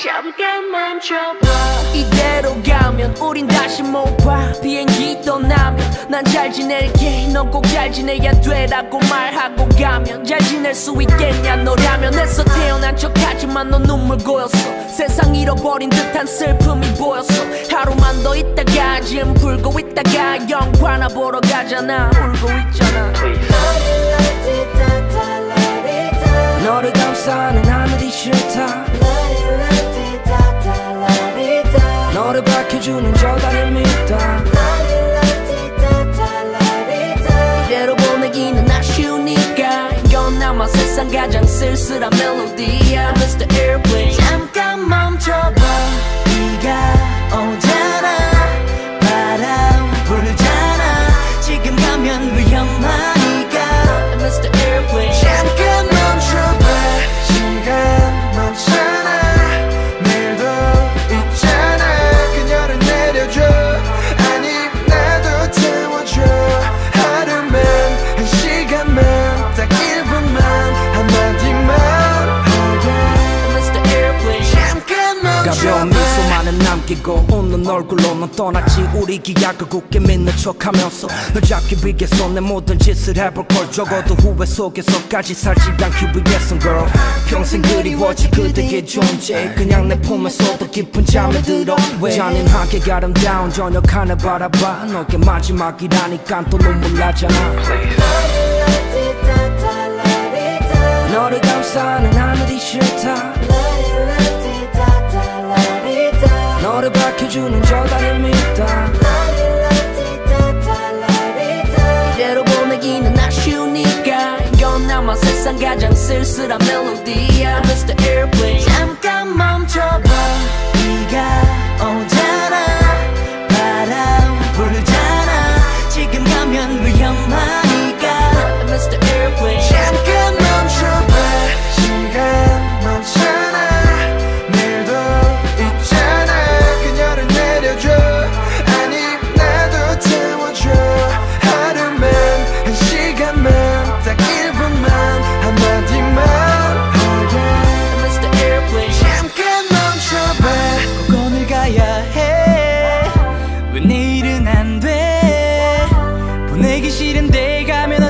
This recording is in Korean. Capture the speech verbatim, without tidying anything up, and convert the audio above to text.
잠깐 멈춰봐. 이대로 가면 우린 다시 못 봐. 비행기 떠나면 난 잘 지낼게. 넌 꼭 잘 지내야 돼라고 말하고 가면 잘 지낼 수 있겠냐 너라면. 애써 태어난 척하지만 넌 눈물 고였어. 세상 잃어버린 듯한 슬픔이 보였어. 하루만 더 있다가 지금 불고 있다가 영화나 보러 가잖아. 울고 있잖아. 너를 감싸는 하늘이 싫다. 너를 밝혀주는 저 달을 믿다. 이대로 보내기는 아쉬우니까 이건 아마 세상 가장 쓸쓸한 멜로디야. 미스터 Airplane 잠깐 멈춰봐. 비가 오잖아. 바람 불잖아. 지금 가면 위험하니까 미스터 Airplane 잠깐 멈춰봐. 시간 멈춰나. 내일도 있잖아. 그녀를 내려줘. 아니 나도 태워줘. 하루만 한 시간만 딱 일 분만 한마디만. 미스터 Airplane 잠깐 멈춰봐. 가벼운 미소만은 남기고 웃는 얼굴로 넌 떠났지. 우리 기약을 굳게 믿는 척하면서 널 잡기 위해서 내 모든 짓을 해볼 걸. 적어도 후회 속에서까지 살지 않기 위해선 girl. 평생 그리워질 그대의 존재. 그냥 내 품에서도 깊은 잠에 들어. 잔인하게 아름다운 저녁 하늘 바라봐. 너게 마지막이라니까 또 눈물 나잖아. 너를 감싸는 하늘이 싫다. 너를 밝혀주는 저 달을 믿다. 이대로 보내기는 아쉬우니까 이건 아마 세상 가장 쓸쓸한 멜로디야. 미스터 Airplane 잠깐 멈춰봐. 비가 오잖아. 바람 불잖아. 지금 가면 위험하니까 미스터 Airplane 잠깐 멈춰봐. 시간 멈춰나. 내일도 있잖아. 그녀를 내려줘. 아니 나도 태워줘. 하루만 한 시간만 딱 일 분만 한마디만. 미스터 Airplane 잠깐 멈춰봐. 꼭 오늘 가야 해. 왜 내일은 안 돼. 보내기 싫은데 가면